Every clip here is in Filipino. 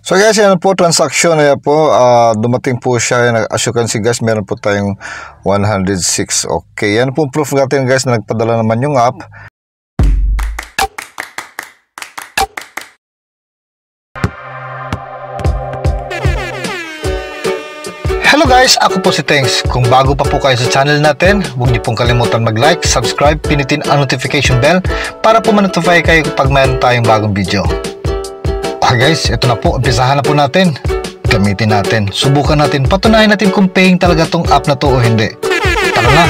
So guys, yan po transaction na po, dumating po siya. As you can see guys, meron po tayong 106. Okay, yan po proof natin guys na nagpadala naman yung app. Hello guys, ako po si Tengs. Kung bago pa po kayo sa channel natin, huwag niyo pong kalimutan mag-like, subscribe, pinutin ang notification bell para po ma-notify kayo kapag mayroon tayong bagong video. Guys, ito na po, umpisahan na po natin. Gamitin natin, subukan natin, patunayan natin kung paying talaga tong app na to o hindi. Tara na!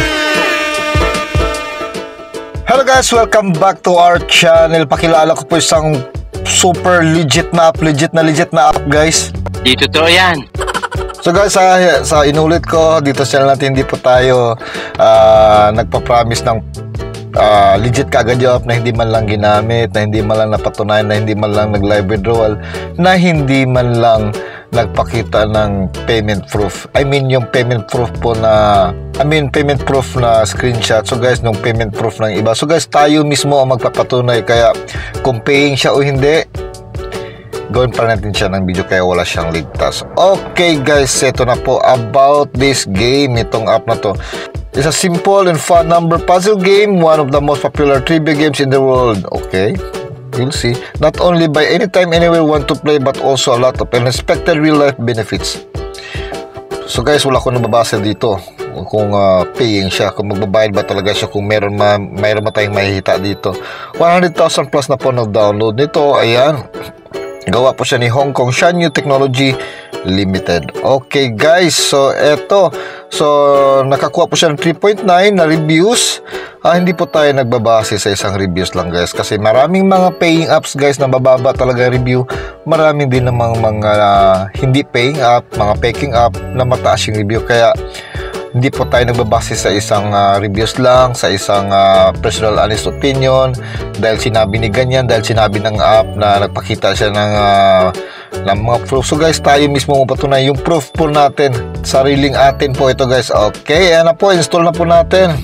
Hello guys, welcome back to our channel. Pakilala ko po isang super legit na app guys. Di totoo yan. So guys, sa inulit ko dito sa channel natin, hindi po tayo nagpa-promise ng legit kaagad yung app na hindi man lang ginamit, na hindi man lang napatunayan, na hindi man lang nag-live withdrawal, na hindi man lang nagpakita ng payment proof. I mean yung payment proof po na payment proof na screenshot. So guys, nung payment proof ng iba. So guys, tayo mismo ang magpapatunay, kaya kung paying siya o hindi, gawin pa natin siya ng video, kaya wala siyang ligtas. Okay guys, ito na po about this game, itong app na to. It's a simple and fun number puzzle game, one of the most popular trivia games in the world. Okay, you'll see. Not only by anytime, anywhere want to play, but also a lot of unexpected real-life benefits. So guys, wala ko nababasa dito kung paying siya, kung magbabayad ba talaga siya, kung mayroon ba tayong mahihita dito. 100,000 plus na po na-download nito. Ayan, gawa po siya ni Hong Kong Shanyu Technology Limited. Okay guys, so eto, so nakakuha po siya ng 3.9 na reviews. Hindi po tayo nagbabase sa isang reviews lang guys, kasi maraming mga paying apps guys na mababa talaga review. Maraming din namang mga hindi paying app, mga faking app na mataas yung review, kaya hindi po tayo nagbabase sa isang reviews lang, sa isang personal honest opinion, dahil sinabi ni ganyan, dahil sinabi ng app na nagpakita siya ng mga proof. So guys, tayo mismo mapatunay yung proof po natin, sariling atin po ito guys. Okay, ayan na po, install na po natin.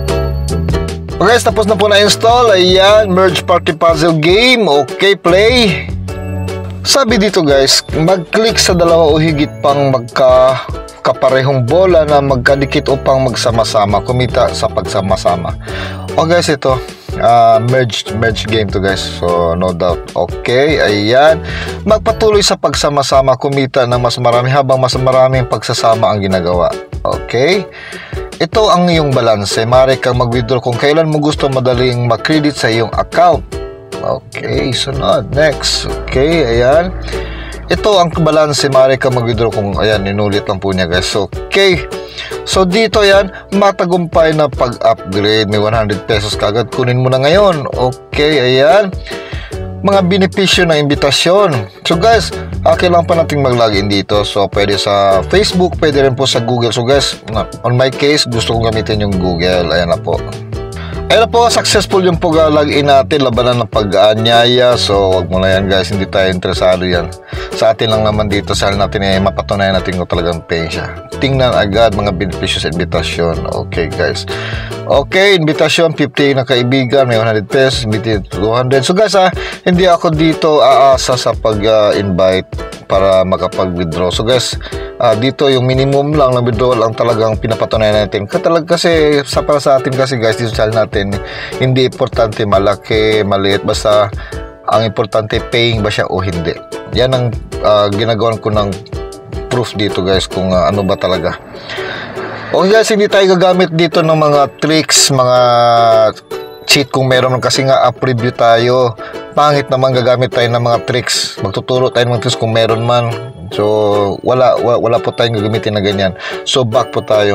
So guys, tapos na po na install. Ayan, merge party puzzle game. Okay, play. Sabi dito guys, mag-click sa dalawa o higit pang kaparehong bola na magkadikit upang magsama-sama, kumita sa pagsama-sama. O guys, ito merge game to guys, so no doubt. Okay, ayan, magpatuloy sa pagsama-sama, kumita ng mas marami habang mas maraming pagsasama ang ginagawa. Okay, ito ang iyong balanse. Maaari kang mag-withdraw kung kailan mo gusto, madaling mag-credit sa iyong account. Okay, sunod, next. Okay, ayan, ito ang balance, maaari ka mag-withdraw kung, ayan, inulit lang po niya guys. Okay, so dito yan, matagumpay na pag-upgrade, may 100 pesos kagad, kunin mo na ngayon. Okay, ayan, mga benepisyo ng imbitasyon. So guys, kailangan pa nating mag-login dito. So pwede sa Facebook, pwede rin po sa Google. So guys, on my case, gusto kong gamitin yung Google. Ayan na po. Ayun po, successful yung pag-login natin, labanan ng pag-aanyaya. So, wag mo na yan guys, hindi tayo interesado yan. Sa atin lang naman dito, sa natin mapatunayan natin kung talagang paying siya. Tingnan agad mga beneficios sa invitation. Okay guys. Okay, invitation, 50 na kaibigan, may 100 pesos, invited 200. So guys, hindi ako dito aasa sa pag-invite para makapag-withdraw. So guys, dito yung minimum lang na withdrawal ang talagang pinapatunayan natin. Kasi para sa atin kasi guys, dito sa channel natin, hindi importante malaki, maliit, basta ang importante paying ba siya o hindi. Yan ang ginagawan ko ng proof dito guys, kung ano ba talaga. Okay guys, hindi tayo gagamit dito ng mga tricks, mga cheat kung meron, kasi nga app review tayo. Pangit naman gagamit tayo ng mga tricks. Magtuturo tayo ng mga tricks kung meron man. So wala po tayong gagamitin na ganyan. So back po tayo.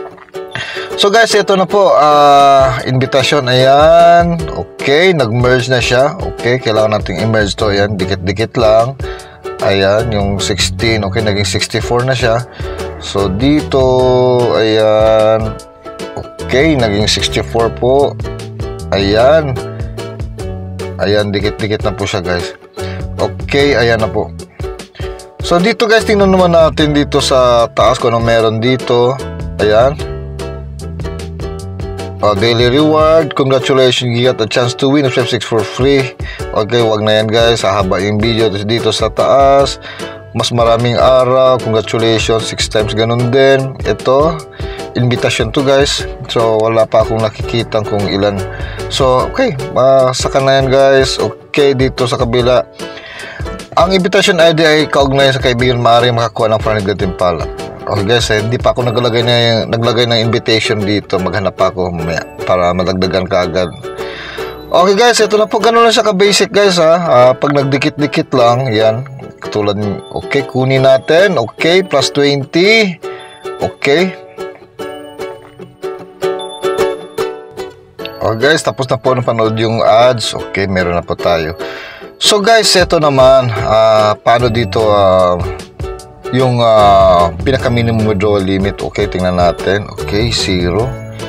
So guys, ito na po, invitation. Ayan, okay, nag-merge na siya. Okay, kailangan nating i-merge to. Ayan, dikit-dikit lang. Ayan, yung 16, okay, naging 64 na siya. So dito, ayan, okay, naging 64 po. Ayan, ayan, dikit-dikit na po siya guys. Okay, ayan na po. So dito guys, tingnan naman natin dito sa taas kung ano meron dito. Ayan, Daily reward, congratulations, you got a chance to win F6 for free. Okay, wag na yan guys, hahaba yung video. Tapos dito sa taas, mas maraming araw, congratulations, 6 times, ganun din. Ito, invitation to guys. So wala pa akong nakikita kung ilan. So okay, saka na yan guys. Okay, dito sa kabila, ang invitation ID ay kaugnayan sa kaibigan, maaari makakuha ng Franny Gantimpala. Okay guys, hindi pa ako naglagay ng invitation dito. Maghanap pa ako mamaya para madagdagan ka agad. Okay guys, ito na po, ganun lang siya ka-basic guys ha. Pag nagdikit-dikit lang, yan. Katulad, okay, kunin natin. Okay, plus 20. Okay. Okay guys, tapos na po napanood yung ads. Okay, meron na po tayo. So guys, ito naman, paano dito yung pinaka-minimum withdrawal limit. Okay, tingnan natin. Okay, 0.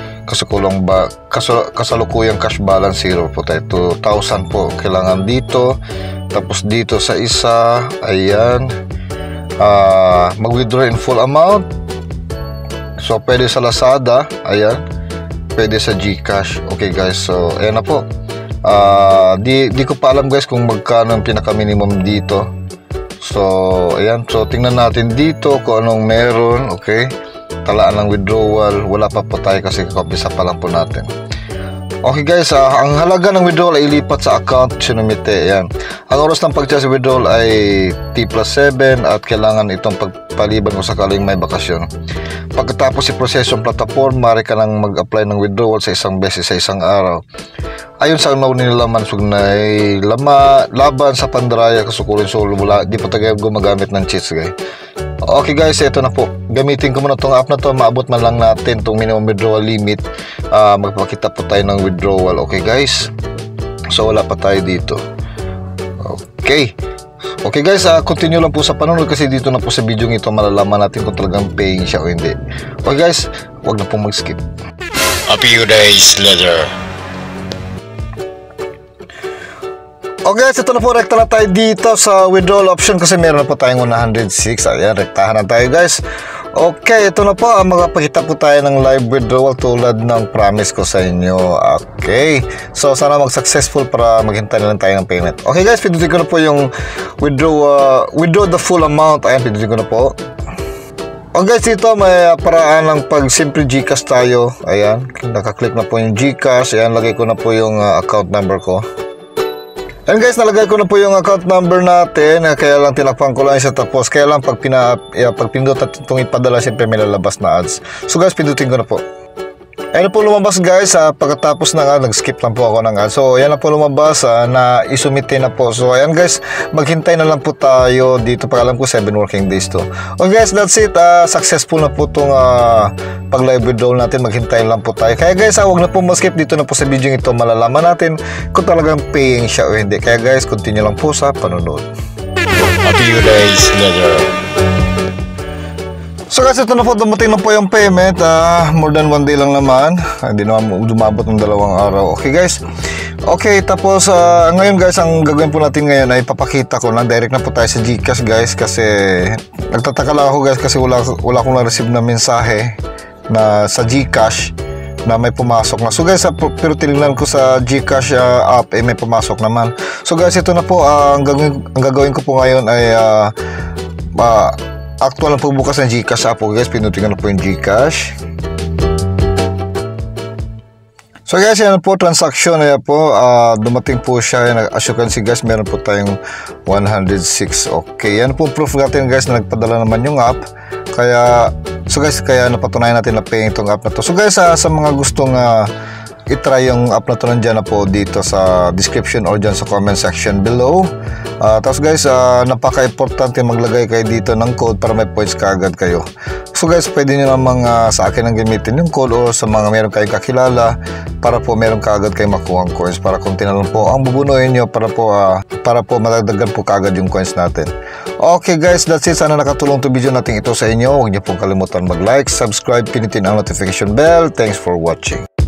Kasalukuyang cash balance 0 po tayo. 2,000 po kailangan dito. Tapos dito sa isa, ayan, mag-withdraw in full amount. So pwede sa Lazada, ayan, pwede sa GCash. Okay guys, so ayan na po. Di ko pa alam guys kung magkano ang pinaka-minimum dito. So, ayan. So, tingnan natin dito kung anong meron. Okay. Talaan ng withdrawal. Wala pa po tayo kasi kakapisa pa lang po natin. Okay guys, ang halaga ng withdrawal ay ilipat sa account sinumite. Ayan. Ang oras ng pag-charge withdrawal ay T+7 at kailangan itong pagpaliban kung sakaling may bakasyon. Pagkatapos i-proseso ang platform, maaari ka nang mag-apply ng withdrawal sa isang beses sa isang araw. Ayon sa unaw nilalaman, sugnay laban sa pandaraya kasukulin solo, wala, di pa tayo gumagamit ng cheats guys. Okay guys, ito na po. Gamitin ko muna itong app na to. Maabot man lang natin itong minimum withdrawal limit. Magpapakita po tayo ng withdrawal. Okay guys, so wala pa tayo dito. Okay. Okay guys, continue lang po sa panonood kasi dito na po sa video ito malalaman natin kung talagang paying siya o hindi. Okay guys, wag na po mag-skip. A few days later. Okay guys, ito na po, rekta na tayo dito sa withdrawal option kasi meron na po tayong 106. Ayan, rektahan na tayo guys. Okay, ito na po, magpapakita po tayo ng live withdrawal tulad ng promise ko sa inyo. Okay, so sana mag-successful para maghintay na lang tayo ng payment. Okay guys, pindutin ko na po yung withdraw the full amount. Ayan, pindutin ko na po. Okay guys, dito may paraan ng pag simple GCash tayo. Ayan, nakaklik na po yung GCash. Ayan, lagay ko na po yung account number ko. And guys, nalagay ko na po yung account number natin. Kaya lang tinakpan ko lang siya, tapos kaya lang pag pindot at itong ipadala, siyempre may lalabas na ads. So guys, pindutin ko na po. Ayan na po lumabas guys, pagkatapos na nag-skip lang po ako ng ads. So ayan na po lumabas, na isumite na po. So ayan guys, maghintay na lang po tayo dito. Pag alam ko 7 working days to. Okay guys, that's it. Successful na po itong pag live withdrawal natin. Maghintay lang po tayo. Kaya guys, huwag na po ma-skip dito na po sa video ito. Malalaman natin kung talagang paying siya o hindi. Kaya guys, continue lang po sa panonood. A few days later. So guys, ito na po, dumating na po yung payment. More than 1 day lang naman. Hindi naman dumabot ng 2 araw. Okay guys. Okay, tapos ngayon guys, ang gagawin po natin ngayon ay papakita ko na direct na po tayo sa GCash guys. Kasi nagtataka lang ako guys kasi wala akong na-receive na mensahe na sa GCash na may pumasok na. So guys, pero tinignan ko sa GCash app, may pumasok naman. So guys, ito na po, ang gagawin ko po ngayon ay actual na po bukas ng GCash app po guys. Pinutin ko na po yung GCash. So guys, yan po transaction. Ayan po, dumating po siya. As you can see guys, meron po tayong 106. Okay, yan po proof natin guys na nagpadala naman yung app. Kaya, so guys, kaya napatunayan natin na paying itong app na to. So guys, sa mga gustong i-try yung app na to, nandiyan na po dito sa description or dyan sa comment section below. Tapos guys, napaka-importante maglagay kayo dito ng code para may points kaagad kayo. So guys, pwede nyo namang sa akin ang gamitin yung code o sa mga meron kayong kakilala para po meron kaagad kayo makuha ang coins. Para konti na lang po ang bubunuin nyo para po madagdagan po kaagad yung coins natin. Okay guys, that's it. Sana nakatulong to video natin ito sa inyo. Huwag nyo pong kalimutan mag-like, subscribe, pinitin ang notification bell. Thanks for watching.